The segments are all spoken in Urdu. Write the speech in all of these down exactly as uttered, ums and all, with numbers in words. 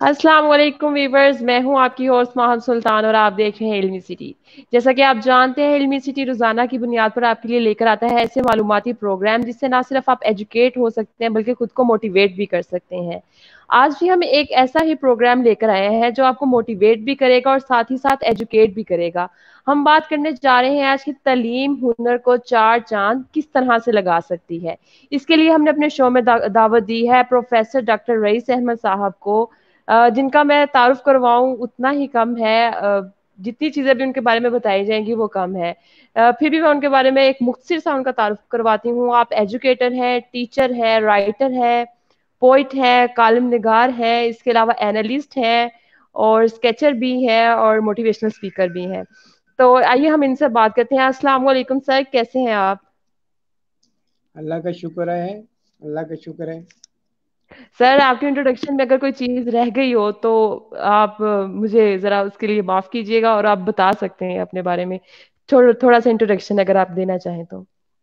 अस्सलाम वालेकुम वीवर्स, मैं हूं आपकी होस्ट मोहम्मद सुल्तान और आप देख रहे हैं इल्मी सिटी। जैसा कि आप जानते हैं, इल्मी सिटी रोजाना की बुनियाद पर आपके लिए लेकर आता है ऐसे मालूमाती प्रोग्राम जिससे ना सिर्फ आप एजुकेट हो सकते हैं बल्कि खुद को मोटिवेट भी कर सकते हैं। आज भी हम एक ऐसा ही प्रोग्राम लेकर आए हैं जो आपको मोटिवेट भी करेगा और साथ ही साथ एजुकेट भी करेगा। हम बात करने जा रहे हैं आज की तालीम हुनर को चार चांद किस तरह से लगा सकती है। इसके लिए हमने अपने शो में दा, दावत दी है प्रोफेसर डॉक्टर रईस अहमद साहब को, अ, जिनका मैं तारुफ करवाऊं उतना ही कम है। अ, जितनी चीजें भी उनके बारे में बताई जाएंगी वो कम है। अ, फिर भी मैं उनके बारे में एक मुख्तसर सा उनका तारुफ करवाती हूँ। आप एजुकेटर हैं, टीचर है, राइटर है, पोइट है, कालम निगार है, इसके अलावा एनालिस्ट है और स्केचर भी है और मोटिवेशनल स्पीकर भी हैं। तो आइए हम इनसे बात करते हैं। अस्सलाम वालेकुम सर, कैसे हैं आप? अल्लाह का शुक्र है, अल्लाह का शुक्र है। सर, आपके इंट्रोडक्शन में अगर कोई चीज रह गई हो तो आप अ, मुझे जरा उसके लिए माफ कीजिएगा और आप बता सकते हैं अपने बारे में थोड़ा थोड़ा सा इंट्रोडक्शन अगर आप देना चाहें तो।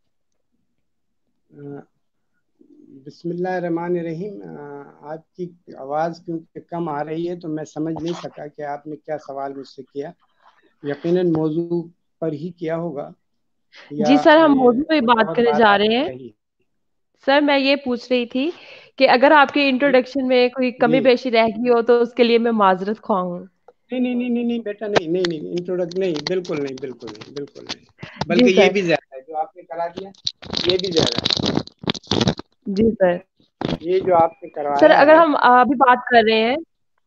बिस्मिल्लाहिर्रहमानिर्रहीम। आपकी आवाज़ क्योंकि कम आ रही है तो मैं समझ नहीं सका कि आपने क्या सवाल मुझसे किया। यकीनन मौजू पर ही किया होगा या जी सर, हम ए, मौजू पे थोड़ा बात बहुत करने बात जा रहे आपकी हैं। रही। सर, मैं ये पूछ रही थी कि अगर आपके इंट्रोडक्शन में कोई कमी जी, पेशी रह गई हो तो उसके लिए मैं माजरत ख्वाह हूँ। नहीं नहीं नहीं नहीं नहीं बेटा, नहीं नहीं नहीं इंट्रोडक्ट नहीं, बिल्कुल नहीं, बिल्कुल नहीं, बिल्कुल नहीं, जी बल्कि ये सर। भी ज़्यादा है जो आपने करा दिया, ये भी ज़्यादा जी सर। है। ये जो आपने सर, करवाया अगर है, हम अ, अभी बात कर रहे हैं।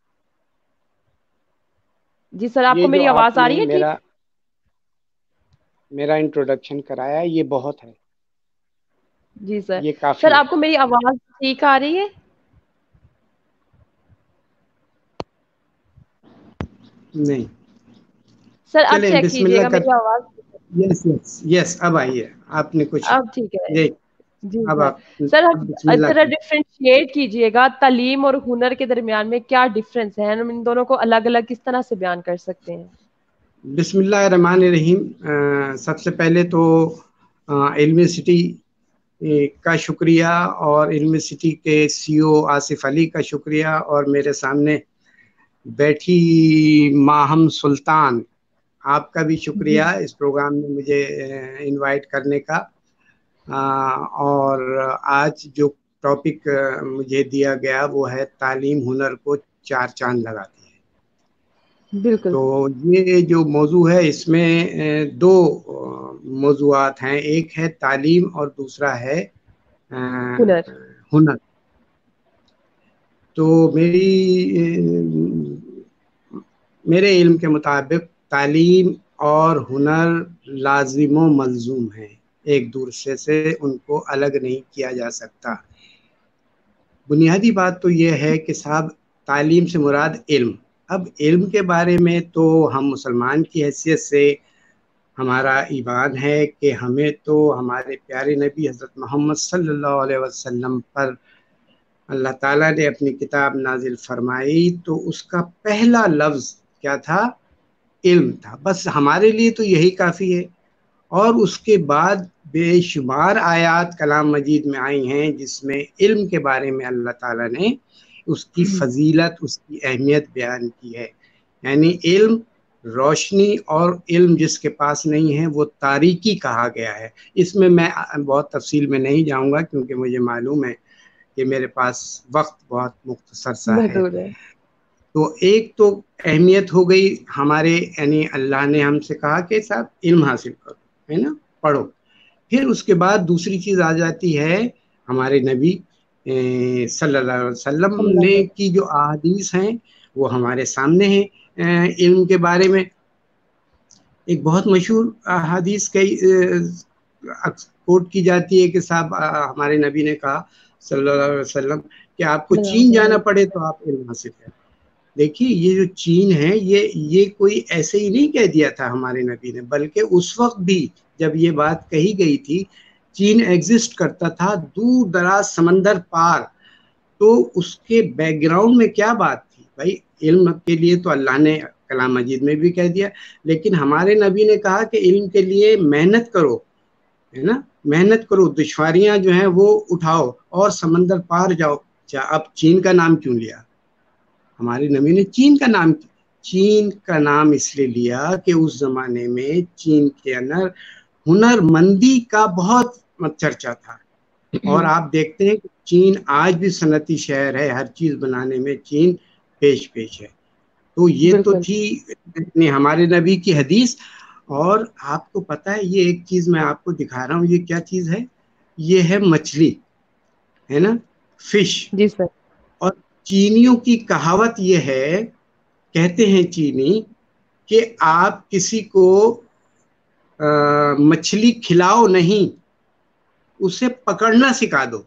जी सर, ये आपको जो मेरी आवाज आ आपने रही है ठीक? मेरा मेरा इंट्रोडक्शन कराया, ये बहुत है, जी सर। ये सर, काफ़ी है। आपको मेरी आवाज ठीक आ रही है? नहीं, सर, अब चलें चेक बिस्मिल्लाह कीजिएगा कर। मेरी आवाज। यस यस यस, अब आई है, आपने कुछ अब ठीक है। ये, जी अब सर। आप सर, अब हम बिस्मिल्लाह जरा की। डिफरेंशिएट कीजिएगा तालीम और हुनर के दरमियान में क्या डिफरेंस है, हम इन दोनों को अलग अलग किस तरह से बयान कर सकते हैं? बिस्मिल्लाह रहमान रहीम। सबसे पहले तो इल्मी सिटी का शुक्रिया और इल्मी सिटी के सीईओ आसिफ अली का शुक्रिया और मेरे सामने बैठी माहम सुल्तान, आपका भी जी शुक्रिया इस प्रोग्राम में मुझे इनवाइट करने का। आ, और आज जो टॉपिक मुझे दिया गया वो है तालीम हुनर को चार चांद लगाती है। बिल्कुल। तो ये जो मौजू है इसमें दो मौजूआत हैं, एक है तालीम और दूसरा है अ, हुनर। हुनर। तो मेरी मेरे इल्म के मुताबिक तालीम और हुनर लाजिम व मलजूम हैं, एक दूसरे से उनको अलग नहीं किया जा सकता। बुनियादी बात तो यह है कि साहब तालीम से मुराद इल्म। अब इल्म के बारे में तो हम मुसलमान की हैसियत से हमारा ईमान है कि हमें तो हमारे प्यारे नबी हज़रत मोहम्मद सल्लल्लाहु अलैहि वसल्लम पर अल्लाह ताला ने अपनी किताब नाजिल फरमाई तो उसका पहला लफ्ज़ क्या था? इल्म था। बस हमारे लिए तो यही काफ़ी है। और उसके बाद बेशुमार आयात कलाम मजीद में आई हैं जिसमें इल्म के बारे में अल्लाह ताला ने उसकी फजीलत, उसकी अहमियत बयान की है। यानी इल्म रोशनी और इल्म जिसके पास नहीं है वो तारीकी कहा गया है। इसमें मैं बहुत तफसील में नहीं जाऊंगा क्योंकि मुझे मालूम है कि मेरे पास वक्त बहुत मुख्तसर सा है। महदूद है। तो एक तो अहमियत हो गई हमारे, यानी अल्लाह ने हमसे कहा कि साहब इल्म हासिल करो, है ना, पढ़ो। फिर उसके बाद दूसरी चीज़ आ जाती है हमारे नबी ए, सल्लल्लाहु अलैहि वसल्लम ने अल्लाह। की जो अहादीस हैं वो हमारे सामने हैं। इल्म के बारे में एक बहुत मशहूर अहादीस कई कोट की जाती है कि साहब हमारे नबी ने कहा सल्लल्लाहु अलैहि वसल्लम कि आपको चीन जाना पड़े तो आप इल्म हासिल करें। देखिए ये जो चीन है ये ये कोई ऐसे ही नहीं कह दिया था हमारे नबी ने, बल्कि उस वक्त भी जब ये बात कही गई थी चीन एग्जिस्ट करता था दूर दराज समंदर पार। तो उसके बैकग्राउंड में क्या बात थी भाई? इल्म के लिए तो अल्लाह ने कलाम मजीद में भी कह दिया, लेकिन हमारे नबी ने कहा कि इल्म के लिए मेहनत करो, है ना, मेहनत करो, दुश्वारियां जो हैं वो उठाओ और समंदर पार जाओ। अच्छा, अब चीन का नाम क्यों लिया? ہمارے نبی نے چین کا نام چین کا نام اس لیے لیا کہ اس زمانے میں چین کے اندر ہنر مندی کا بہت چرچا تھا، اور آپ دیکھتے ہیں کہ چین آج بھی صنعتی شہر ہے، ہر چیز بنانے میں چین پیش پیش ہے۔ تو یہ تو بالکل تھی ہمارے نبی کی حدیث۔ اور آپ کو پتا ہے یہ ایک چیز میں آپ کو دکھا رہا ہوں، یہ کیا چیز ہے؟ یہ ہے مچھلی، ہے نا، فش۔ جی سر۔ اور چینیوں کی کہاوت یہ ہے، کہتے ہیں چینی کہ آپ کسی کو مچھلی کھلاؤ نہیں، اسے پکڑنا سکھا دو۔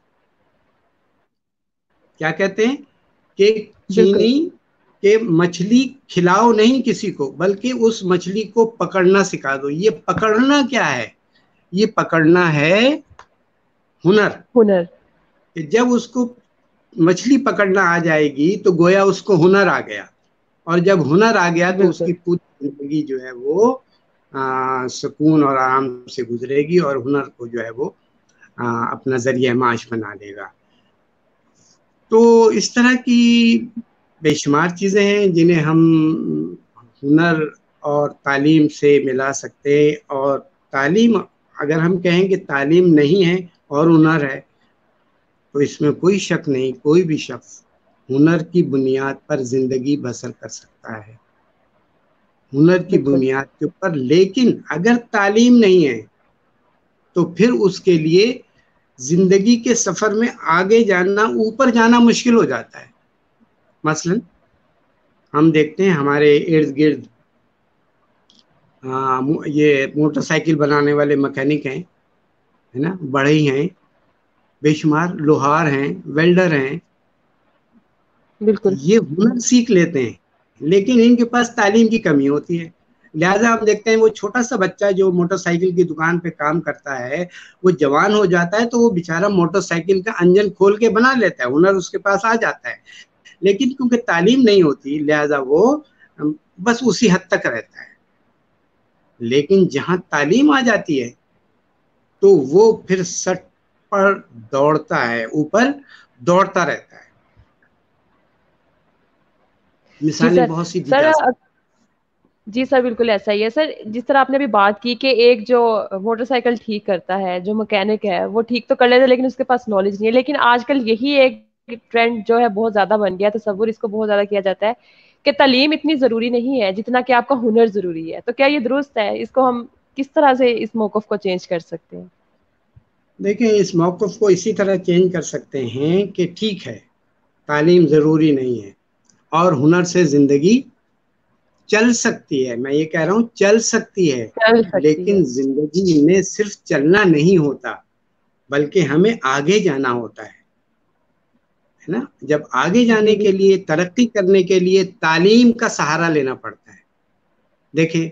کیا کہتے ہیں کہ بالکل چینی کہ مچھلی کھلاؤ نہیں کسی کو، بلکہ اس مچھلی کو پکڑنا سکھا دو۔ یہ پکڑنا کیا ہے؟ یہ پکڑنا ہے ہنر۔ ہنر۔ کہ جب اس کو مچھلی پکڑنا آ جائے گی تو گویا اس کو ہنر آ گیا، اور جب ہنر آ گیا تو اس بالکل کی پوری زندگی جو ہے وہ سکون اور آرام سے گزرے گی، اور ہنر کو جو ہے وہ اپنا ذریعہ معاش بنا لے گا۔ تو اس طرح کی بے شمار چیزیں ہیں جنہیں ہم ہنر اور تعلیم سے ملا سکتے ہیں۔ اور تعلیم، اگر ہم کہیں کہ تعلیم نہیں ہے اور ہنر ہے، تو اس میں کوئی شک نہیں، کوئی بھی شخص ہنر کی بنیاد پر زندگی بسر کر سکتا ہے، ہنر کی بالکل بنیاد کے اوپر۔ لیکن اگر تعلیم نہیں ہے تو پھر اس کے لیے زندگی کے سفر میں آگے جانا، اوپر جانا مشکل ہو جاتا ہے۔ مثلا ہم دیکھتے ہیں ہمارے ارد گرد یہ موٹر سائیکل بنانے والے مکینک ہیں، ہے نا، بڑھئی ہیں، بے شمار لوہار ہیں، ویلڈر ہیں۔ بالکل یہ ہنر سیکھ لیتے ہیں، لیکن ان کے پاس تعلیم کی کمی ہوتی ہے۔ لہذا ہم دیکھتے ہیں وہ چھوٹا سا بچہ جو موٹر سائیکل کی دکان پہ کام کرتا ہے، وہ جوان ہو جاتا ہے تو وہ بیچارہ موٹر سائیکل کا انجن کھول کے بنا لیتا ہے، ہنر اس کے پاس آ جاتا ہے، لیکن کیونکہ تعلیم نہیں ہوتی لہذا وہ بس اسی حد تک رہتا ہے۔ لیکن جہاں تعلیم آ جاتی ہے تو وہ پھر سٹ پر دوڑتا ہے، اوپر دوڑتا رہتا ہے۔ جی مثالیں سر۔ بہت سی دی سر جا سکتی۔ جی سر بالکل ایسا ہی ہے سر، جس طرح آپ نے ابھی بات کی کہ ایک جو موٹر سائیکل ٹھیک کرتا ہے، جو مکینک ہے، وہ ٹھیک تو کر لیتا ہے لیکن اس کے پاس نالج نہیں ہے۔ لیکن آج کل یہی ایک ٹرینڈ جو ہے بہت زیادہ بن گیا، تصور اس کو بہت زیادہ کیا جاتا ہے کہ تعلیم اتنی ضروری نہیں ہے جتنا کہ آپ کا ہنر ضروری ہے۔ تو کیا یہ درست ہے؟ اس کو ہم کس طرح سے اس موقف کو چینج کر سکتے ہیں؟ دیکھیں، اس موقف کو اسی طرح چینج کر سکتے ہیں کہ ٹھیک ہے تعلیم ضروری نہیں ہے اور ہنر سے زندگی چل سکتی ہے۔ میں یہ کہہ رہا ہوں چل سکتی ہے، چل سکتی ہے۔ لیکن زندگی میں صرف چلنا نہیں ہوتا بلکہ ہمیں آگے جانا ہوتا ہے، ہے نا۔ جب آگے جی جانے جی کے لیے، ترقی کرنے کے لیے تعلیم کا سہارا لینا پڑتا ہے۔ دیکھیں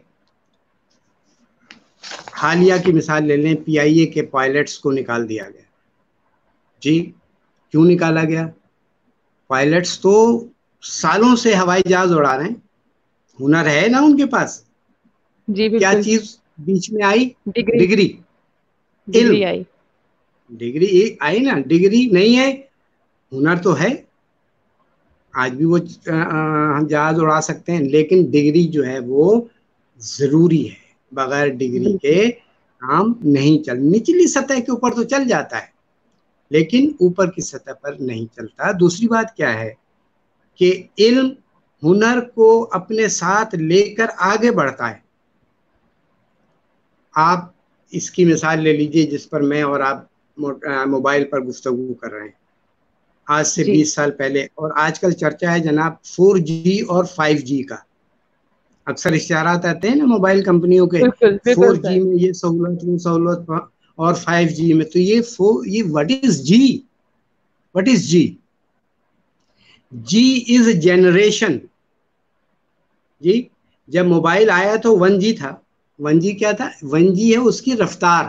حالیہ کی مثال لے لیں، پی آئی اے کے پائلٹس کو نکال دیا گیا۔ جی کیوں نکالا گیا؟ پائلٹس تو سالوں سے ہوائی جہاز اڑا رہے ہیں، ہنر ہے نا ان کے پاس۔ جی کیا بالکل۔ چیز بیچ میں آئی؟ ڈگری ڈگری، علم۔ ڈگری آئی۔ ڈگری آئی نا، ڈگری نہیں ہے، ہنر تو ہے۔ آج بھی وہ جہاز اڑا سکتے ہیں، لیکن ڈگری جو ہے وہ ضروری ہے، بغیر ڈگری کے بالکل کام نہیں چل۔ نچلی سطح کے اوپر تو چل جاتا ہے لیکن اوپر کی سطح پر نہیں چلتا۔ دوسری بات کیا ہے کہ علم ہنر کو اپنے ساتھ لے کر آگے بڑھتا ہے۔ آپ اس کی مثال لے لیجئے جس پر میں اور آپ موبائل پر گفتگو کر رہے ہیں۔ آج سے جی بیس سال پہلے، اور آج کل چرچا ہے جناب فور جی اور فائیو جی کا، اکثر اشتہارات آتے ہیں نا موبائل کمپنیوں کے، بالکل فور بالکل جی سر۔ میں یہ سہولت وہ سہولت اور فائیو جی میں تو یہ فور یہ what is G what is G G is generation. جی جب موبائل آیا تو ون جی تھا۔ ون جی کیا تھا؟ ون جی ہے اس کی رفتار،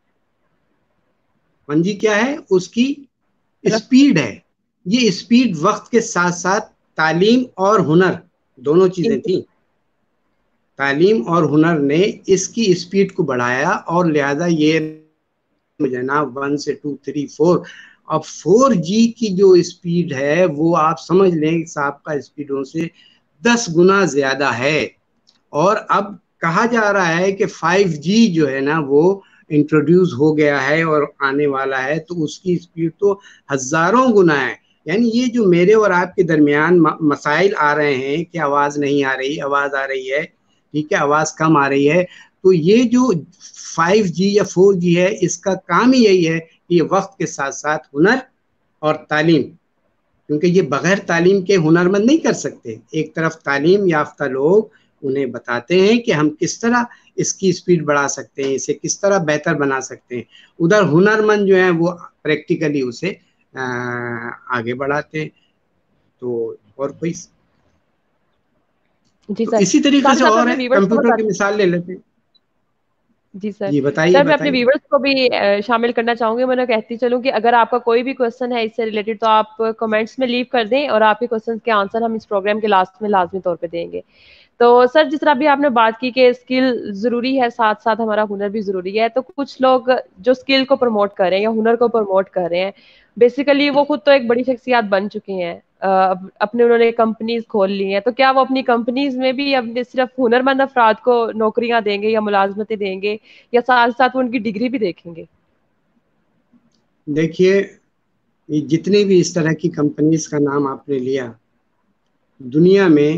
ون جی کیا ہے؟ اس کی اسپیڈ ہے۔ یہ اسپیڈ وقت کے ساتھ ساتھ تعلیم اور ہنر دونوں چیزیں تھیں۔ تعلیم اور ہنر نے اس کی اسپیڈ کو بڑھایا اور لہذا یہ جناب ون سے ٹو تھری فور اب فور جی کی جو اسپیڈ ہے وہ آپ سمجھ لیں صاحب کا اسپیڈوں سے دس گنا زیادہ ہے، اور اب کہا جا رہا ہے کہ فائیو جی جو ہے نا وہ انٹروڈیوس ہو گیا ہے اور آنے والا ہے، تو اس کی اسپیڈ تو ہزاروں گنا ہے۔ یعنی یہ جو میرے اور آپ کے درمیان مسائل آ رہے ہیں کہ آواز نہیں آ رہی، آواز آ رہی ہے، ٹھیک ہے، آواز کم آ رہی ہے، تو یہ جو فائیو جی یا فور جی ہے اس کا کام ہی یہی ہے کہ یہ وقت کے ساتھ ساتھ ہنر اور تعلیم، کیونکہ یہ بغیر تعلیم کے ہنرمند نہیں کر سکتے۔ ایک طرف تعلیم یافتہ لوگ انہیں بتاتے ہیں کہ ہم کس طرح اس کی اسپیڈ بڑھا سکتے ہیں، اسے کس طرح بہتر بنا سکتے ہیں، ادھر ہنرمند جو ہیں وہ پریکٹیکلی اسے آگے بڑھاتے ہیں۔ تو اور کوئی جی تو سر، اسی طریقے ساتھ سے ساتھ اور اپنے ہے، ویورز کو کمپیوٹر بتا کی مثال لے لیتے ہیں۔ جی سر جی بتائیے سر میں اپنے بتائیے ویورز کو بھی شامل کرنا چاہوں گی۔ میں نے کہتی چلوں کہ اگر آپ کا کوئی بھی کوسچن ہے اس سے ریلیٹڈ تو آپ کمنٹس میں لیو کر دیں، اور آپ کے کوسچن کے آنسر ہم اس پروگرام کے لاسٹ میں لازمی طور پہ دیں گے۔ تو سر جس طرح بھی آپ نے بات کی کہ اسکل ضروری ہے، ساتھ ساتھ ہمارا ہنر بھی ضروری ہے، تو کچھ لوگ جو اسکل کو پروموٹ کر رہے ہیں یا ہنر کو پروموٹ کر رہے ہیں، بیسیکلی وہ خود تو ایک بڑی شخصیات بن چکے ہیں، اپنے انہوں نے کمپنیز کھول لی ہیں، تو کیا وہ اپنی کمپنیز میں بھی اپنے صرف ہنرمند افراد کو نوکریاں دیں گے یا ملازمتیں دیں گے، یا ساتھ ساتھ وہ ان کی ڈگری بھی دیکھیں گے؟ دیکھیے جتنی بھی اس طرح کی کمپنیز کا نام آپ نے لیا، دنیا میں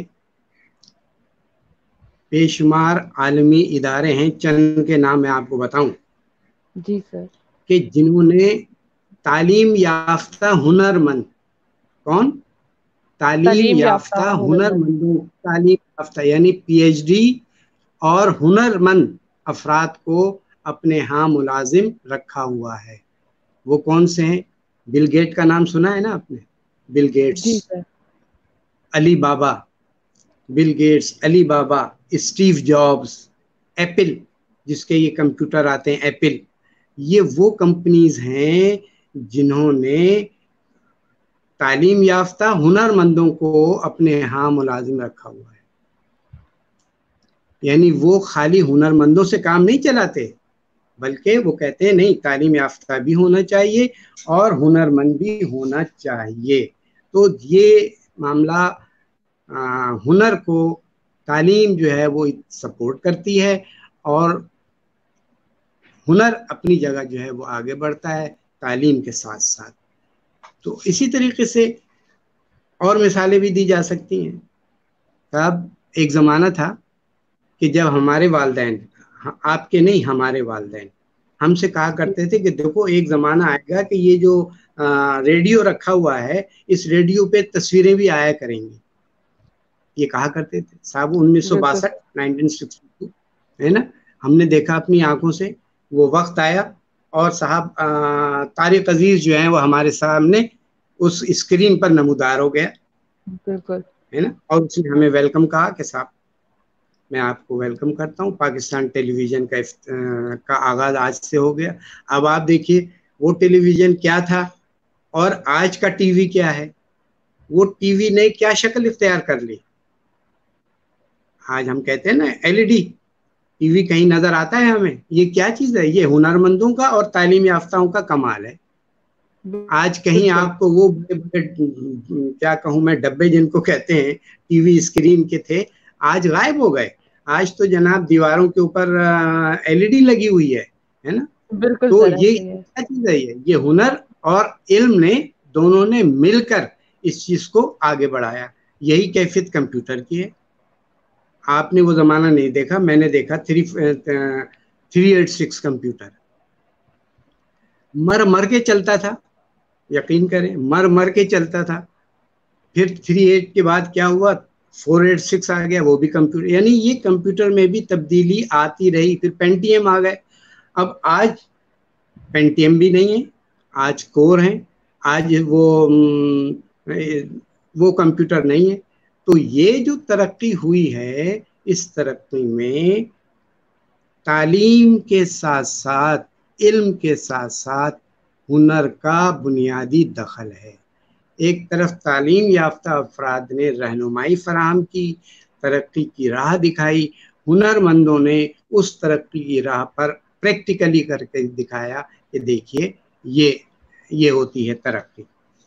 بے شمار عالمی ادارے ہیں، چند کے نام میں آپ کو بتاؤں جی سر، کہ جنہوں نے تعلیم یافتہ ہنرمند، کون؟ تعلیم یافتہ ہنرمندوں، تعلیم یافتہ یعنی پی ایچ ڈی اور ہنرمند افراد کو اپنے ہاں ملازم رکھا ہوا ہے۔ وہ کون سے ہیں؟ بل گیٹ کا نام سنا ہے نا آپ نے؟ بل گیٹس، جی سر، علی بابا، بل گیٹس، علی بابا، اسٹیو جابز، ایپل جس کے یہ کمپیوٹر آتے ہیں ایپل، یہ وہ کمپنیز ہیں جنہوں نے تعلیم یافتہ ہنرمندوں کو اپنے ہاں ملازم رکھا ہوا ہے۔ یعنی وہ خالی ہنرمندوں سے کام نہیں چلاتے، بلکہ وہ کہتے ہیں نہیں، تعلیم یافتہ بھی ہونا چاہیے اور ہنرمند بھی ہونا چاہیے۔ تو یہ معاملہ ہنر کو تعلیم جو ہے وہ سپورٹ کرتی ہے، اور ہنر اپنی جگہ جو ہے وہ آگے بڑھتا ہے تعلیم کے ساتھ ساتھ۔ تو اسی طریقے سے اور مثالیں بھی دی جا سکتی ہیں۔ اب ایک زمانہ تھا کہ جب ہمارے والدین، آپ کے نہیں، ہمارے والدین ہم سے کہا کرتے تھے کہ دیکھو ایک زمانہ آئے گا کہ یہ جو ریڈیو رکھا ہوا ہے اس ریڈیو پہ تصویریں بھی آیا کریں گی، یہ کہا کرتے تھے صاحب انیس سو باسٹھ نائنٹین سکسٹی ٹو ہے نا۔ ہم نے دیکھا اپنی آنکھوں سے، وہ وقت آیا اور صاحب طارق عزیز جو ہیں وہ ہمارے سامنے اس اسکرین پر نمودار ہو گیا، بالکل ہے نا، اور اس نے ہمیں ویلکم کہا کہ صاحب میں آپ کو ویلکم کرتا ہوں، پاکستان ٹیلی ویژن کا کا آغاز آج سے ہو گیا۔ اب آپ دیکھیے وہ ٹیلی ویژن کیا تھا اور آج کا ٹی وی کیا ہے، وہ ٹی وی نے کیا شکل اختیار کر لی۔ آج ہم کہتے ہیں نا L E D T V کہیں نظر آتا ہے ہمیں، یہ کیا چیز ہے؟ یہ ہنرمندوں کا اور تعلیم یافتاؤں کا کمال ہے۔ آج کہیں آپ کو وہ کیا کہوں میں، ڈبے جن کو کہتے ہیں ٹی وی اسکرین کے تھے، آج غائب ہو گئے۔ آج تو جناب دیواروں کے اوپر ایل ای ڈی لگی ہوئی ہے، ہے نا۔ بالکل تو سر، یہ کیا چیز ہے؟ یہ ہنر اور علم نے دونوں نے مل کر اس چیز کو آگے بڑھایا۔ یہی کیفیت کمپیوٹر کی ہے۔ آپ نے وہ زمانہ نہیں دیکھا، میں نے دیکھا three three eight six computer مر مر کے چلتا تھا، یقین کریں مر مر کے چلتا تھا۔ پھر تھری ایٹ کے بعد کیا ہوا؟ فور ایٹ سکس آ گیا، وہ بھی کمپیوٹر۔ یعنی یہ کمپیوٹر میں بھی تبدیلی آتی رہی۔ پھر پینٹیم آ گئے، اب آج پینٹیم بھی نہیں ہے، آج کور ہیں، آج وہ وہ کمپیوٹر نہیں ہے۔ تو یہ جو ترقی ہوئی ہے، اس ترقی میں تعلیم کے ساتھ ساتھ علم کے ساتھ ساتھ ہنر کا بنیادی دخل ہے۔ ایک طرف تعلیم یافتہ افراد نے رہنمائی فراہم کی، ترقی کی راہ دکھائی، ہنرمندوں نے اس ترقی کی راہ پر پریکٹیکلی کر کے دکھایا کہ دیکھیے یہ یہ ہوتی ہے ترقی۔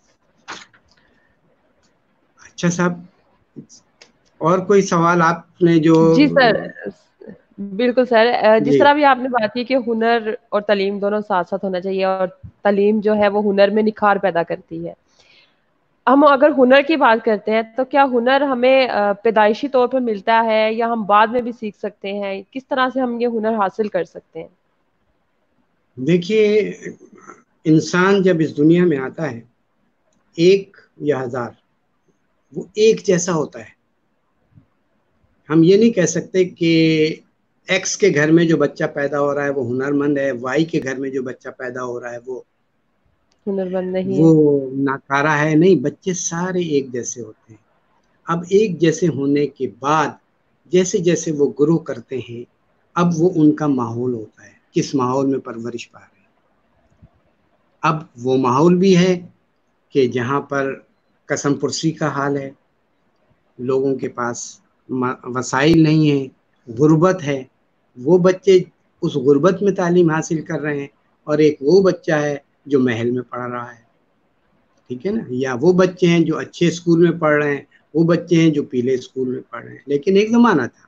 اچھا صاحب، اور کوئی سوال آپ نے جو؟ جی سر، بالکل سر، جس جی طرح بھی آپ نے بات کی کہ ہنر اور تعلیم دونوں ساتھ ساتھ ہونا چاہیے، اور تعلیم جو ہے وہ ہنر میں نکھار پیدا کرتی ہے۔ ہم اگر ہنر کی بات کرتے ہیں تو کیا ہنر ہمیں پیدائشی طور پر ملتا ہے یا ہم بعد میں بھی سیکھ سکتے ہیں؟ کس طرح سے ہم یہ ہنر حاصل کر سکتے ہیں؟ دیکھیے، انسان جب اس دنیا میں آتا ہے ایک یا ہزار، وہ ایک جیسا ہوتا ہے۔ ہم یہ نہیں کہہ سکتے کہ ایکس کے گھر میں جو بچہ پیدا ہو رہا ہے وہ ہنر مند ہے، وائی کے گھر میں جو بچہ پیدا ہو رہا ہے وہ ہنر مند نہیں وہ ہے۔ ناکارہ ہے۔ نہیں، بچے سارے ایک جیسے ہوتے ہیں۔ اب ایک جیسے ہونے کے بعد جیسے جیسے وہ گرو کرتے ہیں، اب وہ ان کا ماحول ہوتا ہے، کس ماحول میں پرورش پا رہے ہیں۔ اب وہ ماحول بھی ہے کہ جہاں پر قسم پرسی کا حال ہے، لوگوں کے پاس وسائل نہیں ہیں، غربت ہے، وہ بچے اس غربت میں تعلیم حاصل کر رہے ہیں، اور ایک وہ بچہ ہے جو محل میں پڑھ رہا ہے، ٹھیک ہے نا؟ یا وہ بچے ہیں جو اچھے اسکول میں پڑھ رہے ہیں، وہ بچے ہیں جو پیلے اسکول میں پڑھ رہے ہیں۔ لیکن ایک زمانہ تھا،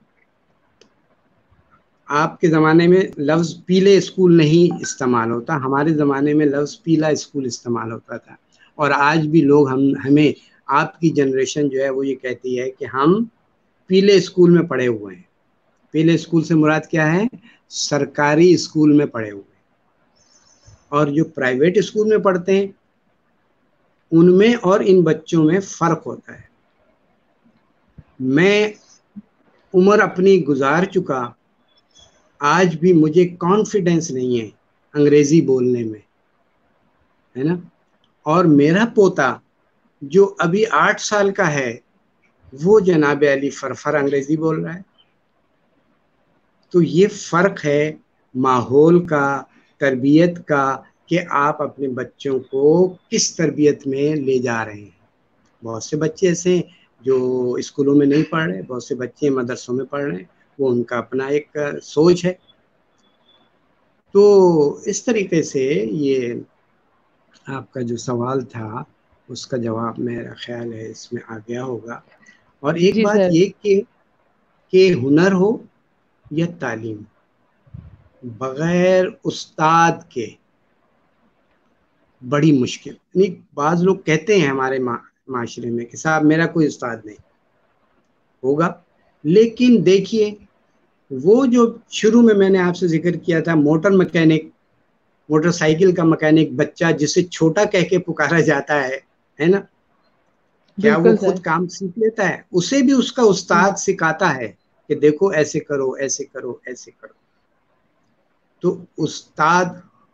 آپ کے زمانے میں لفظ پیلے اسکول نہیں استعمال ہوتا، ہمارے زمانے میں لفظ پیلا اسکول استعمال ہوتا تھا۔ اور آج بھی لوگ ہم ہمیں آپ کی جنریشن جو ہے وہ یہ کہتی ہے کہ ہم پیلے اسکول میں پڑھے ہوئے ہیں۔ پیلے اسکول سے مراد کیا ہے؟ سرکاری اسکول میں پڑھے ہوئے ہیں۔ اور جو پرائیویٹ اسکول میں پڑھتے ہیں ان میں اور ان بچوں میں فرق ہوتا ہے۔ میں عمر اپنی گزار چکا، آج بھی مجھے کانفیڈنس نہیں ہے انگریزی بولنے میں، ہے نا؟ اور میرا پوتا جو ابھی آٹھ سال کا ہے وہ جناب علی فرفر انگریزی بول رہا ہے۔ تو یہ فرق ہے ماحول کا، تربیت کا، کہ آپ اپنے بچوں کو کس تربیت میں لے جا رہے ہیں۔ بہت سے بچے ایسے ہیں جو اسکولوں میں نہیں پڑھ رہے، بہت سے بچے مدرسوں میں پڑھ رہے ہیں، وہ ان کا اپنا ایک سوچ ہے۔ تو اس طریقے سے یہ آپ کا جو سوال تھا اس کا جواب میرا خیال ہے اس میں آ گیا ہوگا۔ اور ایک جی بات سر۔ یہ کہ کہ ہنر ہو یا تعلیم، بغیر استاد کے بڑی مشکل۔ یعنی بعض لوگ کہتے ہیں ہمارے معاشرے میں کہ صاحب میرا کوئی استاد نہیں ہوگا، لیکن دیکھیے وہ جو شروع میں میں نے آپ سے ذکر کیا تھا، موٹر مکینک، موٹر سائیکل کا مکینک بچہ جسے چھوٹا کہہ کے پکارا جاتا ہے ہے نا، کیا وہ بالکل سر۔ خود کام سیکھ لیتا ہے؟ اسے بھی اس کا استاد سکھاتا ہے کہ دیکھو ایسے کرو، ایسے کرو، ایسے کرو۔ تو استاد،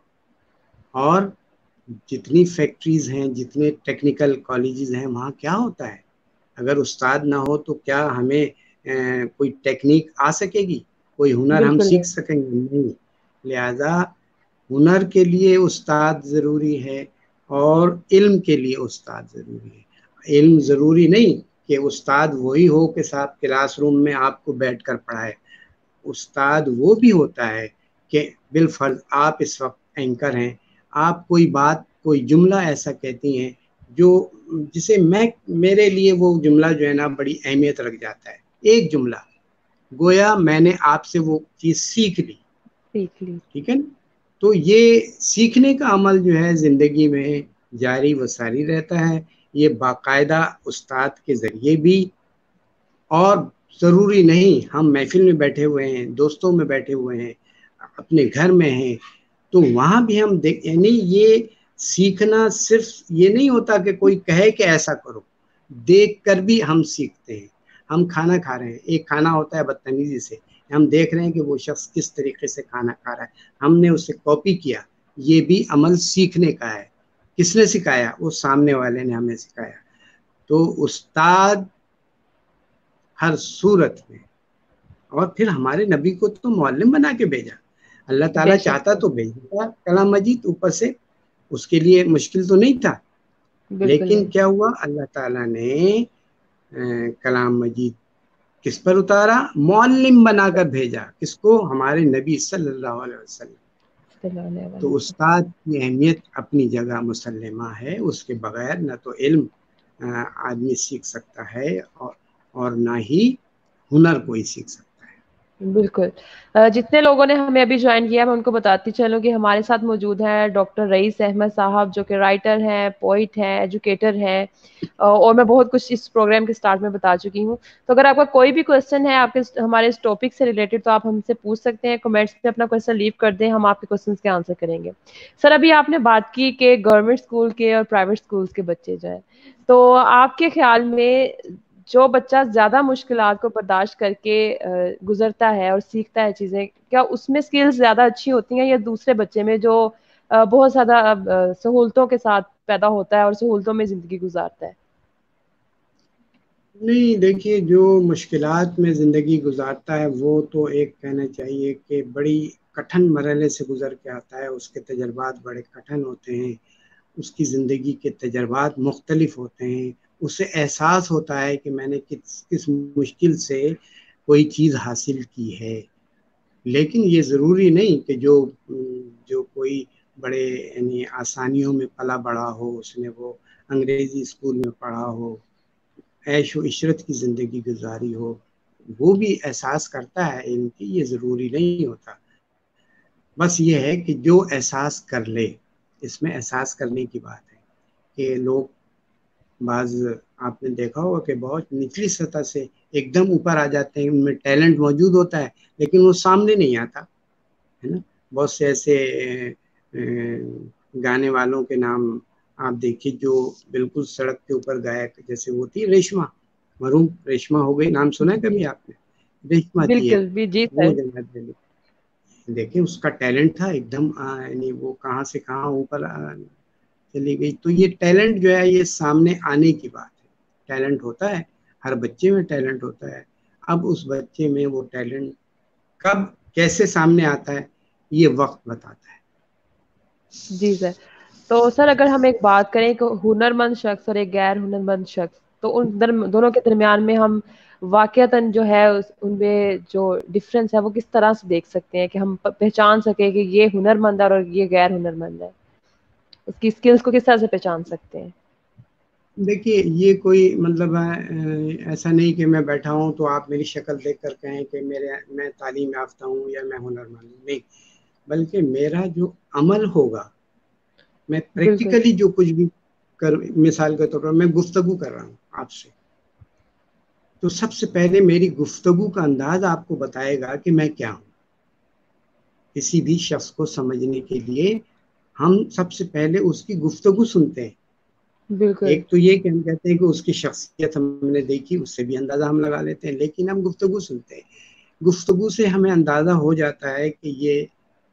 اور جتنی فیکٹریز ہیں، جتنے ٹیکنیکل کالجز ہیں، وہاں کیا ہوتا ہے؟ اگر استاد نہ ہو تو کیا ہمیں کوئی ٹیکنیک آ سکے گی؟ کوئی ہنر ہم بالکل سیکھ سکیں گے؟ نہیں۔ لہذا ہنر کے لیے استاد ضروری ہے، اور علم کے لیے استاد ضروری ہے۔ علم ضروری نہیں کہ استاد وہی ہو کہ صاحب کلاس روم میں آپ کو بیٹھ کر پڑھائے۔ استاد وہ بھی ہوتا ہے کہ بالفرض آپ اس وقت اینکر ہیں، آپ کوئی بات، کوئی جملہ ایسا کہتی ہیں جو جسے میں میرے لیے وہ جملہ جو ہے نا بڑی اہمیت رکھ جاتا ہے۔ ایک جملہ گویا میں نے آپ سے وہ چیز سیکھ لی، سیکھ لی۔ ٹھیک ہے نا؟ تو یہ سیکھنے کا عمل جو ہے زندگی میں جاری و ساری رہتا ہے، یہ باقاعدہ استاد کے ذریعے بھی۔ اور ضروری نہیں ہم محفل میں بیٹھے ہوئے ہیں، دوستوں میں بیٹھے ہوئے ہیں، اپنے گھر میں ہیں، تو وہاں بھی ہم دیکھ، یعنی یہ سیکھنا صرف یہ نہیں ہوتا کہ کوئی کہے کہ ایسا کرو، دیکھ کر بھی ہم سیکھتے ہیں۔ ہم کھانا کھا رہے ہیں، ایک کھانا ہوتا ہے بدتمیزی سے، ہم دیکھ رہے ہیں کہ وہ شخص کس طریقے سے کھانا کھا رہا ہے، ہم نے اسے کاپی کیا، یہ بھی عمل سیکھنے کا ہے۔ کس نے سکھایا؟ وہ سامنے والے نے ہمیں سکھایا۔ تو استاد ہر صورت میں، اور پھر ہمارے نبی کو تو معلم بنا کے بھیجا، اللہ بے تعالیٰ شک چاہتا سر۔ تو بھیجتا کلام مجید اوپر سے، اس کے لیے مشکل تو نہیں تھا۔ بالکل لیکن نہیں۔ کیا ہوا؟ اللہ تعالیٰ نے کلام مجید کس پر اتارا؟ معلم بنا کر بھیجا۔ کس کو؟ ہمارے نبی صلی اللہ علیہ وسلم۔ تو استاد کی اہمیت اپنی جگہ مسلمہ ہے، اس کے بغیر نہ تو علم آدمی سیکھ سکتا ہے اور اور نہ ہی ہنر کوئی سیکھ سکتا ہے۔ بالکل، جتنے لوگوں نے ہمیں ابھی جوائن کیا میں ان کو بتاتی چلوں کہ ہمارے ساتھ موجود ہیں ڈاکٹر رئیس احمد صاحب، جو کہ رائٹر ہیں، پوئٹ ہیں، ایجوکیٹر ہیں، اور میں بہت کچھ اس پروگرام کے سٹارٹ میں بتا چکی ہوں۔ تو اگر آپ کا کوئی بھی کوسچن ہے آپ کے ہمارے اس ٹاپک سے ریلیٹڈ تو آپ ہم سے پوچھ سکتے ہیں، کمنٹس میں اپنا کوسچن لیو کر دیں، ہم آپ کے کوسچنس کے آنسر کریں گے۔ سر ابھی آپ نے بات کی کہ گورنمنٹ اسکول کے اور پرائیویٹ اسکولس کے بچے جو ہیں، تو آپ کے خیال میں جو بچہ زیادہ مشکلات کو برداشت کر کے گزرتا ہے اور سیکھتا ہے چیزیں، کیا اس میں سکلز زیادہ اچھی ہوتی ہیں یا دوسرے بچے میں جو بہت زیادہ سہولتوں کے ساتھ پیدا ہوتا ہے اور سہولتوں میں زندگی گزارتا ہے؟ نہیں دیکھیے، جو مشکلات میں زندگی گزارتا ہے وہ تو ایک کہنا چاہیے کہ بڑی کٹھن مرحلے سے گزر کے آتا ہے، اس کے تجربات بڑے کٹھن ہوتے ہیں، اس کی زندگی کے تجربات مختلف ہوتے ہیں، اسے احساس ہوتا ہے کہ میں نے کس کس مشکل سے کوئی چیز حاصل کی ہے۔ لیکن یہ ضروری نہیں کہ جو جو کوئی بڑے یعنی آسانیوں میں پلا بڑا ہو، اس نے وہ انگریزی اسکول میں پڑھا ہو، عیش و عشرت کی زندگی گزاری ہو، وہ بھی احساس کرتا ہے ان کی، یہ ضروری نہیں ہوتا۔ بس یہ ہے کہ جو احساس کر لے، اس میں احساس کرنے کی بات ہے کہ لوگ بعض آپ نے دیکھا ہوگا کہ بہت نچلی سطح سے ایک دم اوپر آ جاتے ہیں، ان میں ٹیلنٹ موجود ہوتا ہے لیکن وہ سامنے نہیں آتا ہے نا۔ بہت سے ایسے گانے والوں کے نام آپ دیکھیے جو بالکل سڑک کے اوپر گایا، جیسے وہ تھی ریشما، مرحوم ریشما ہو گئی، نام سنا ہے کبھی آپ نے؟ ریشما تھی بالکل بھی جی وہ سر، جنت دلی، دیکھیں اس کا ٹیلنٹ تھا ایک دم، یعنی وہ کہاں سے کہاں اوپر چلی گئی۔ تو یہ ٹیلنٹ جو ہے یہ سامنے آنے کی بات ہے، ٹیلنٹ ہوتا ہے، ہر بچے میں ٹیلنٹ ہوتا ہے۔ اب اس بچے میں وہ ٹیلنٹ کب کیسے سامنے آتا ہے یہ وقت بتاتا ہے۔ جی سر، تو سر اگر ہم ایک بات کریں کہ ہنر مند شخص اور ایک غیر ہنر مند شخص، تو ان دونوں کے درمیان میں ہم واقعتاً جو ہے ان میں جو ڈفرینس ہے وہ کس طرح سے دیکھ سکتے ہیں کہ ہم پہچان سکیں کہ یہ ہنر مند ہے اور یہ غیر ہنر مند ہے، اس کی اسکلز کو کس طرح سے پہچان سکتے ہیں؟ دیکھیے یہ کوئی مطلب ایسا نہیں کہ میں بیٹھا ہوں تو آپ میری شکل دیکھ کر کہیں کہ میرے میں تعلیم یافتہ ہوں یا میں ہنر مند ہوں، نہیں، بلکہ میرا جو عمل ہوگا، میں بالکل پریکٹیکلی جو کچھ بھی کر، مثال کے طور پر میں گفتگو کر رہا ہوں آپ سے، تو سب سے پہلے میری گفتگو کا انداز آپ کو بتائے گا کہ میں کیا ہوں۔ کسی بھی شخص کو سمجھنے کے لیے ہم سب سے پہلے اس کی گفتگو سنتے ہیں۔ بالکل ایک تو یہ کہ ہم کہتے ہیں کہ اس کی شخصیت ہم نے دیکھی، اس سے بھی اندازہ ہم لگا لیتے ہیں، لیکن ہم گفتگو سنتے ہیں، گفتگو سے ہمیں اندازہ ہو جاتا ہے کہ یہ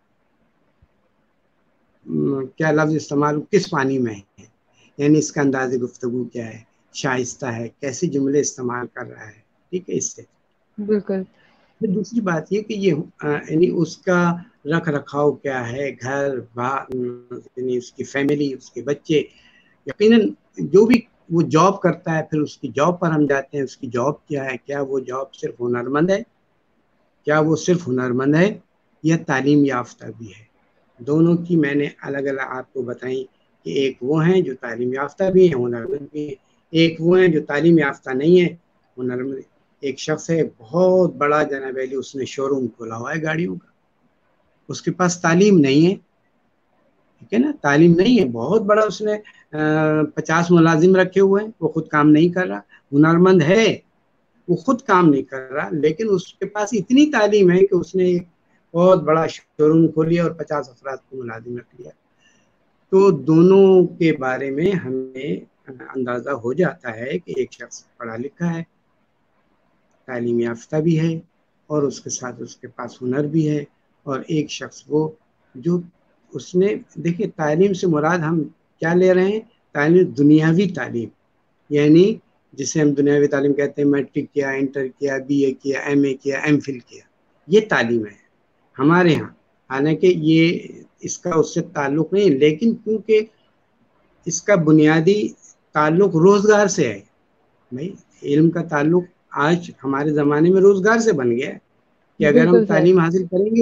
کیا لفظ استعمال کس پانی میں ہے، یعنی اس کا انداز گفتگو کیا ہے، شائستہ ہے، کیسے جملے استعمال کر رہا ہے، ٹھیک ہے۔ اس سے بالکل پھر دوسری بات یہ کہ یہ یعنی اس کا رکھ رکھاؤ کیا ہے، گھر بار، یعنی اس کی فیملی، اس کے بچے، یقیناً جو بھی وہ جاب کرتا ہے، پھر اس کی جاب پر ہم جاتے ہیں، اس کی جاب کیا ہے، کیا وہ جاب صرف ہنرمند ہے، کیا وہ صرف ہنرمند ہے یا تعلیم یافتہ بھی ہے۔ دونوں کی میں نے الگ الگ آپ کو بتائیں کہ ایک وہ ہیں جو تعلیم یافتہ بھی ہیں، ہنرمند بھی ہیں، ایک وہ ہیں جو تعلیم یافتہ نہیں ہے، ہنرمند۔ ایک شخص ہے بہت بڑا جناب علی، اس نے شو روم کھولا ہوا ہے گاڑیوں کا، اس کے پاس تعلیم نہیں ہے، ٹھیک ہے نا، تعلیم نہیں ہے، بہت بڑا، اس نے پچاس ملازم رکھے ہوئے ہیں، وہ خود کام نہیں کر رہا، ہنرمند ہے، وہ خود کام نہیں کر رہا، لیکن اس کے پاس اتنی تعلیم ہے کہ اس نے ایک بہت بڑا شو روم کھولیا اور پچاس افراد کو ملازم رکھ لیا۔ تو دونوں کے بارے میں ہمیں اندازہ ہو جاتا ہے کہ ایک شخص پڑھا لکھا ہے، تعلیم یافتہ بھی ہے، اور اس کے ساتھ اس کے پاس ہنر بھی ہے، اور ایک شخص وہ جو اس نے، دیکھیں تعلیم سے مراد ہم کیا لے رہے ہیں، تعلیم دنیاوی تعلیم، یعنی جسے ہم دنیاوی تعلیم کہتے ہیں، میٹرک کیا، انٹر کیا، بی اے کیا، ایم اے کیا، ایم فل کیا، یہ تعلیم ہے ہمارے ہاں۔ حالانکہ یہ اس کا اس سے تعلق نہیں، لیکن کیونکہ اس کا بنیادی تعلق روزگار سے ہے، بھائی علم کا تعلق آج ہمارے زمانے میں روزگار سے بن گیا ہے کہ اگر ہم بالکل سر، تعلیم حاصل کریں گے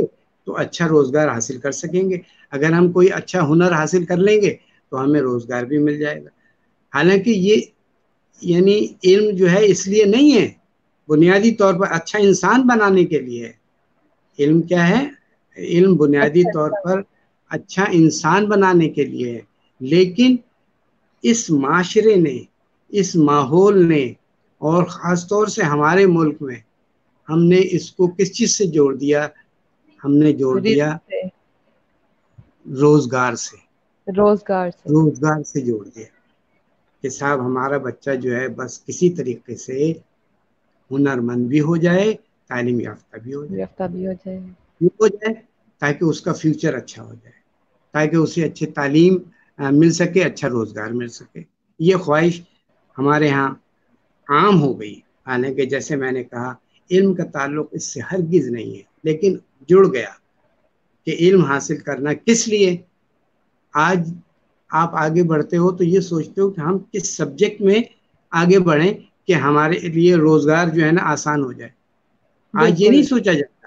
تو اچھا روزگار حاصل کر سکیں گے. اگر ہم کوئی اچھا ہنر حاصل کر لیں گے تو ہمیں روزگار بھی مل جائے گا. حالانکہ یہ یعنی علم جو ہے اس لیے نہیں ہے، بنیادی طور پر اچھا انسان بنانے کے لیے ہے. علم کیا ہے؟ علم بنیادی اچھا طور اچھا پر اچھا انسان بنانے کے لیے ہے. لیکن اس معاشرے نے، اس ماحول نے، اور خاص طور سے ہمارے ملک میں ہم نے اس کو کس چیز سے جوڑ دیا؟ ہم نے جوڑ رزق دیا سے، روزگار سے. روزگار سے. روزگار سے جوڑ دیا کہ صاحب ہمارا بچہ جو ہے بس کسی طریقے سے ہنرمند بھی ہو جائے، تعلیم یافتہ بھی ہو جائے یافتہ بھی ہو جائے. ہو جائے تاکہ اس کا فیوچر اچھا ہو جائے، تاکہ اسے اچھی تعلیم مل سکے، اچھا روزگار مل سکے. یہ خواہش ہمارے ہاں عام ہو گئی. حالانکہ جیسے میں نے کہا علم کا تعلق اس سے ہرگز نہیں ہے، لیکن جڑ گیا کہ علم حاصل کرنا کس لیے. آج آپ آگے بڑھتے ہو تو یہ سوچتے ہو کہ ہم کس سبجیکٹ میں آگے بڑھیں کہ ہمارے لیے روزگار جو ہے نا آسان ہو جائے. آج یہ بالکل. نہیں سوچا جاتا.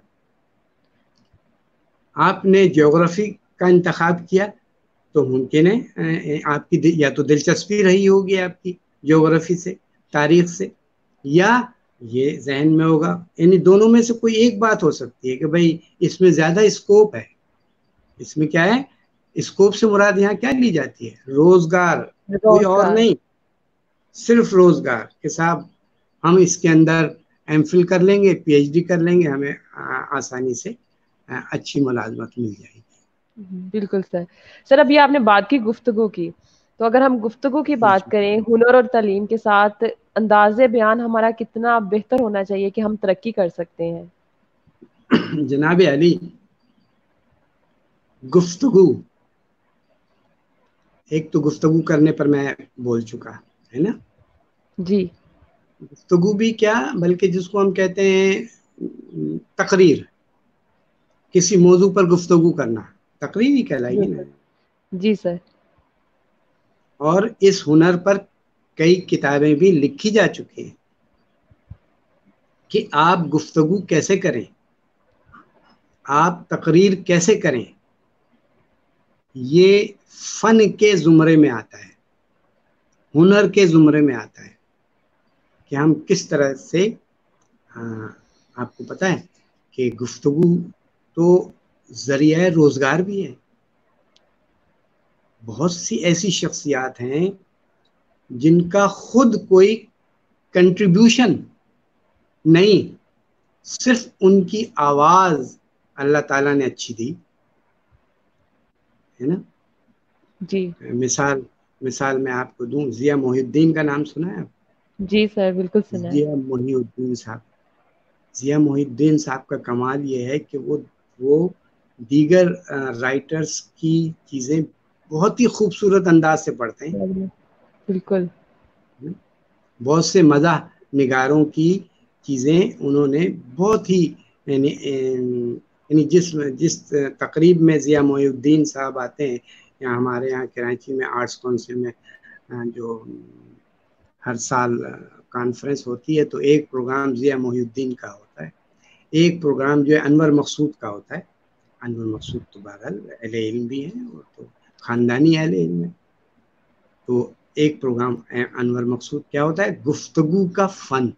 آپ نے جیوگرافی کا انتخاب کیا تو ممکن ہے آپ کی یا تو دلچسپی رہی ہوگی آپ کی جیوگرافی سے، تاریخ سے، یا یہ ذہن میں ہوگا، یعنی دونوں میں سے کوئی ایک بات ہو سکتی ہے کہ بھائی اس میں زیادہ اسکوپ ہے. اس میں کیا ہے؟ اسکوپ سے مراد یہاں کیا لی جاتی ہے؟ روزگار، کوئی اور روزگار. نہیں، صرف روزگار. کہ صاحب ہم اس کے اندر ایم فل کر لیں گے، پی ایچ ڈی کر لیں گے، ہمیں آسانی سے اچھی ملازمت مل جائے گی. بالکل سر. سر ابھی آپ نے بات کی گفتگو کی، تو اگر ہم گفتگو کی بات کریں ہنر اور تعلیم کے ساتھ انداز بیان ہمارا کتنا بہتر ہونا چاہیے کہ ہم ترقی کر سکتے ہیں؟ جناب علی، گفتگو، ایک تو گفتگو کرنے پر میں بول چکا ہے نا. جی. گفتگو بھی کیا بلکہ جس کو ہم کہتے ہیں تقریر، کسی موضوع پر گفتگو کرنا تقریر ہی کہلائے گی نا. بالکل. جی سر. اور اس ہنر پر کئی کتابیں بھی لکھی جا چکی ہیں کہ آپ گفتگو کیسے کریں، آپ تقریر کیسے کریں. یہ فن کے زمرے میں آتا ہے، ہنر کے زمرے میں آتا ہے کہ ہم کس طرح سے. ہاں آپ کو پتہ ہے کہ گفتگو تو ذریعہ روزگار بھی ہے. بہت سی ایسی شخصیات ہیں جن کا خود کوئی کنٹریبیوشن نہیں، صرف ان کی آواز اللہ تعالیٰ نے اچھی دی ہے نا. جی. مثال مثال میں آپ کو دوں، ضیاء محی الدین کا نام سنا ہے آپ؟ جی سر بالکل سنا ہے. ضیاء محی الدین صاحب، ضیاء محی الدین صاحب کا کمال یہ ہے کہ وہ وہ دیگر رائٹرز کی چیزیں بہت ہی خوبصورت انداز سے پڑھتے ہیں. بالکل. بہت سے مزاح نگاروں کی چیزیں انہوں نے بہت ہی یعنی یعنی جس جس تقریب میں ضیاء محی الدین صاحب آتے ہیں، یا ہمارے یہاں کراچی میں آرٹس کونسل میں جو ہر سال کانفرنس ہوتی ہے تو ایک پروگرام ضیاء محی الدین کا ہوتا ہے، ایک پروگرام جو ہے انور مقصود کا ہوتا ہے. انور مقصود تو بہرحال اہل علم بھی ہیں اور تو خاندانی اہل علم ہے. تو ایک پروگرام انور مقصود کیا ہوتا ہے؟ گفتگو کا فن.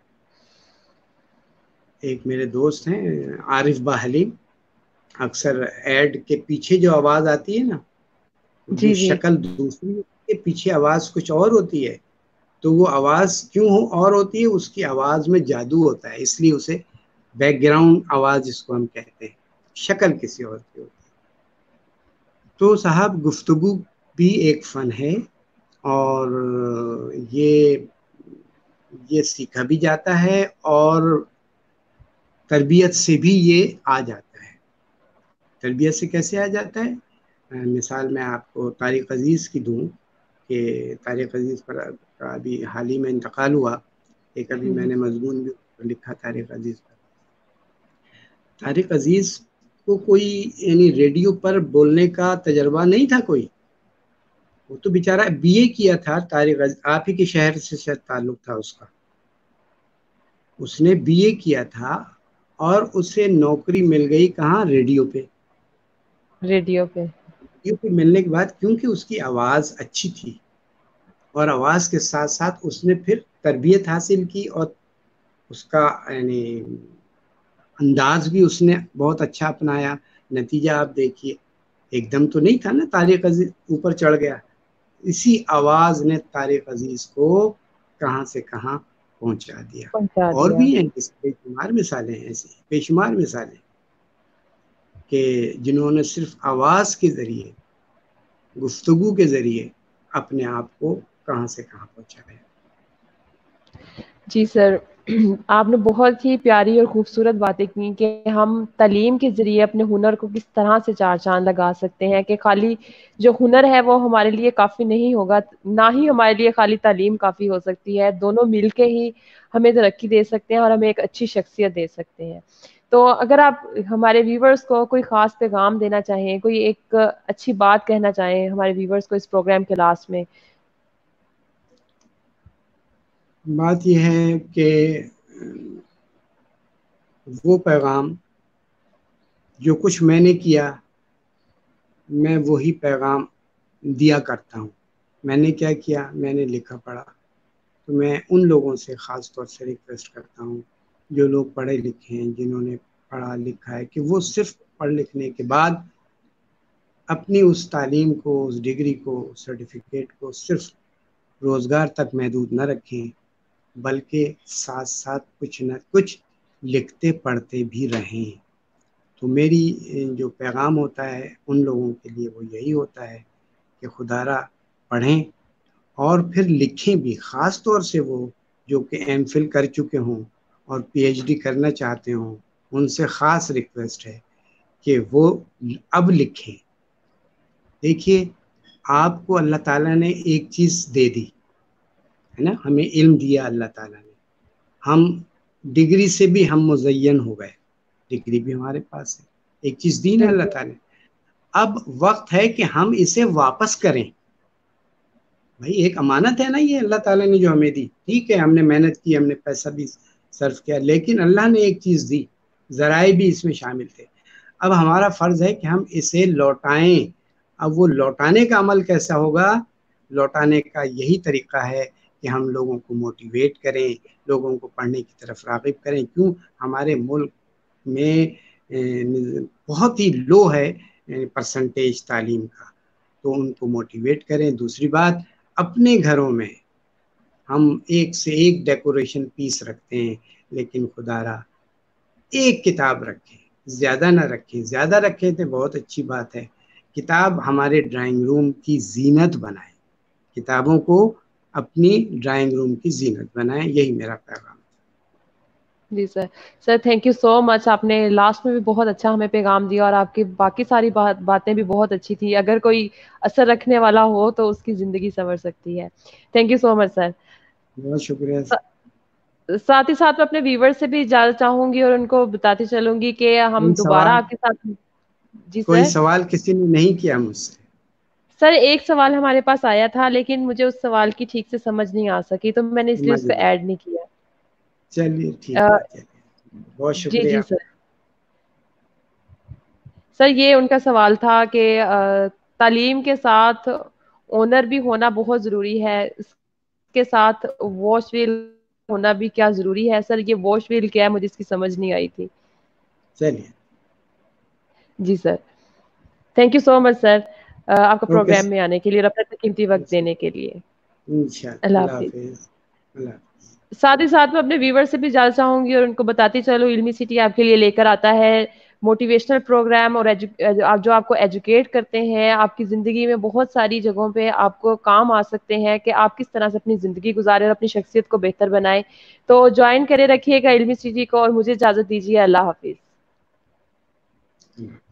ایک میرے دوست ہیں عارف با حلیم، اکثر ایڈ کے پیچھے جو آواز آتی ہے نا، جو جی جی. شکل دوسری کے پیچھے آواز کچھ اور ہوتی ہے، تو وہ آواز کیوں اور ہوتی ہے؟ اس کی آواز میں جادو ہوتا ہے، اس لیے اسے بیک گراؤنڈ آواز جس کو ہم کہتے ہیں، شکل کسی اور کی ہوتی ہے. تو صاحب گفتگو بھی ایک فن ہے، اور یہ یہ سیکھا بھی جاتا ہے اور تربیت سے بھی یہ آ جاتا ہے. تربیت سے کیسے آ جاتا ہے؟ مثال میں آپ کو طارق عزیز کی دوں کہ طارق عزیز پر کا ابھی حال ہی میں انتقال ہوا. ایک ابھی میں نے مضمون بھی لکھا طارق عزیز پر. طارق عزیز کو کوئی یعنی ریڈیو پر بولنے کا تجربہ نہیں تھا کوئی. وہ تو بیچارہ بی اے کیا تھا. طارق عزیز آپ ہی کے شہر سے شاید تعلق تھا اس کا. اس نے بی اے کیا تھا اور اسے نوکری مل گئی کہاں؟ ریڈیو پہ. ریڈیو پہ ریڈیو پہ ملنے کے بعد کیونکہ اس کی آواز اچھی تھی اور آواز کے ساتھ ساتھ اس نے پھر تربیت حاصل کی اور اس کا یعنی انداز بھی اس نے بہت اچھا اپنایا. نتیجہ آپ دیکھیے، ایک دم تو نہیں تھا نا طارق عزیز اوپر چڑھ گیا. اسی آواز نے طارق عزیز کو کہاں سے کہاں پہنچا دیا. پہنچا اور دیا. بھی ہیں بے شمار مثالیں ہیں ایسی، بے شمار مثالیں کہ جنہوں نے صرف آواز کے ذریعے، گفتگو کے ذریعے اپنے آپ کو کہاں سے کہاں پہنچایا. جی سر، آپ نے بہت ہی پیاری اور خوبصورت باتیں کی کہ ہم تعلیم کے ذریعے اپنے ہنر کو کس طرح سے چار چاند لگا سکتے ہیں، کہ خالی جو ہنر ہے وہ ہمارے لیے کافی نہیں ہوگا، نہ ہی ہمارے لیے خالی تعلیم کافی ہو سکتی ہے. دونوں مل کے ہی ہمیں ترقی دے سکتے ہیں اور ہمیں ایک اچھی شخصیت دے سکتے ہیں. تو اگر آپ ہمارے ویورز کو کوئی خاص پیغام دینا چاہیں، کوئی ایک اچھی بات کہنا چاہیں ہمارے ویورز کو اس پروگرام کے لاسٹ میں. بات یہ ہے کہ وہ پیغام جو کچھ میں نے کیا، میں وہی پیغام دیا کرتا ہوں. میں نے کیا کیا؟ میں نے لکھا پڑھا. تو میں ان لوگوں سے خاص طور سے ریکویسٹ کرتا ہوں جو لوگ پڑھے لکھے ہیں، جنہوں نے پڑھا لکھا ہے، کہ وہ صرف پڑھ لکھنے کے بعد اپنی اس تعلیم کو، اس ڈگری کو، سرٹیفکیٹ کو صرف روزگار تک محدود نہ رکھیں، بلکہ ساتھ ساتھ کچھ نہ کچھ لکھتے پڑھتے بھی رہیں. تو میری جو پیغام ہوتا ہے ان لوگوں کے لیے وہ یہی ہوتا ہے کہ خدا را پڑھیں اور پھر لکھیں بھی. خاص طور سے وہ جو کہ ایم فل کر چکے ہوں اور پی ایچ ڈی کرنا چاہتے ہوں، ان سے خاص ریکویسٹ ہے کہ وہ اب لکھیں. دیکھیے، آپ کو اللہ تعالیٰ نے ایک چیز دے دی ہے نا، ہمیں علم دیا اللہ تعالیٰ نے. ہم ڈگری سے بھی ہم مزین ہو گئے، ڈگری بھی ہمارے پاس ہے، ایک چیز دی نا اللہ بالکل. تعالیٰ نے. اب وقت ہے کہ ہم اسے واپس کریں. بھائی ایک امانت ہے نا یہ اللہ تعالیٰ نے جو ہمیں دی. ٹھیک ہے، ہم نے محنت کی، ہم نے پیسہ بھی صرف کیا، لیکن اللہ نے ایک چیز دی، ذرائع بھی اس میں شامل تھے. اب ہمارا فرض ہے کہ ہم اسے لوٹائیں. اب وہ لوٹانے کا عمل کیسا ہوگا؟ لوٹانے کا یہی طریقہ ہے کہ ہم لوگوں کو موٹیویٹ کریں، لوگوں کو پڑھنے کی طرف راغب کریں. کیوں؟ ہمارے ملک میں بہت ہی لو ہے پرسنٹیج تعلیم کا، تو ان کو موٹیویٹ کریں. دوسری بات، اپنے گھروں میں ہم ایک سے ایک ڈیکوریشن پیس رکھتے ہیں، لیکن خدا را ایک کتاب رکھیں، زیادہ نہ رکھیں. زیادہ رکھیں تو بہت اچھی بات ہے. کتاب ہمارے ڈرائنگ روم کی زینت بنائیں، کتابوں کو اپنی ڈرائنگ روم کی زینت بنائیں. یہی میرا پیغام. جی sir. Sir thank you so much. آپ نے لاسٹ میں بھی بہت اچھا ہمیں پیغام دیا اور آپ کی باقی ساری بات باتیں بھی بہت اچھی تھی. اگر کوئی اثر رکھنے والا ہو تو اس کی زندگی سنور سکتی ہے. Thank you so much sir. بہت شکریہ. ساتھ ہی ساتھ میں اپنے ویور سے بھی اجازت چاہوں گی اور ان کو بتاتی چلوں گی کہ ہم کوئی دوبارہ سوال آپ کے ساتھ. جی کوئی سر. سوال کسی نے نہیں کیا مجھ سے؟ سر ایک سوال ہمارے پاس آیا تھا لیکن مجھے اس سوال کی ٹھیک سے سمجھ نہیں آ سکی تو میں نے اس لیے اس کو ایڈ نہیں کیا. چلیے ٹھیک ہے. چلیے بہت جی شکریہ. جی سر. سر یہ ان کا سوال تھا کہ تعلیم کے ساتھ اونر بھی ہونا بہت ضروری ہے، اس کے ساتھ واش ویل ہونا بھی کیا ضروری ہے؟ سر یہ واش ویل کیا ہے مجھے اس کی سمجھ نہیں آئی تھی. چلیے. جی سر. تھینک یو سو مچ سر آپ کا اوکے پروگرام میں آنے کے لیے اور اپنا قیمتی وقت دینے کے لیے. انشاءاللہ. اللہ حافظ. اللہ حافظ. ساتھ ہی ساتھ میں اپنے ویور سے بھی اجازت چاہوں گی اور ان کو بتاتی چلو علمی سٹی آپ کے لیے لے کر آتا ہے موٹیویشنل پروگرام اور جو آپ کو ایجوکیٹ کرتے ہیں. آپ کی زندگی میں بہت ساری جگہوں پہ آپ کو کام آ سکتے ہیں کہ آپ کس طرح سے اپنی زندگی گزارے اور اپنی شخصیت کو بہتر بنائیں. تو جوائن کرے رکھیے گا علمی سٹی کو اور مجھے اجازت دیجیے. اللہ حافظ.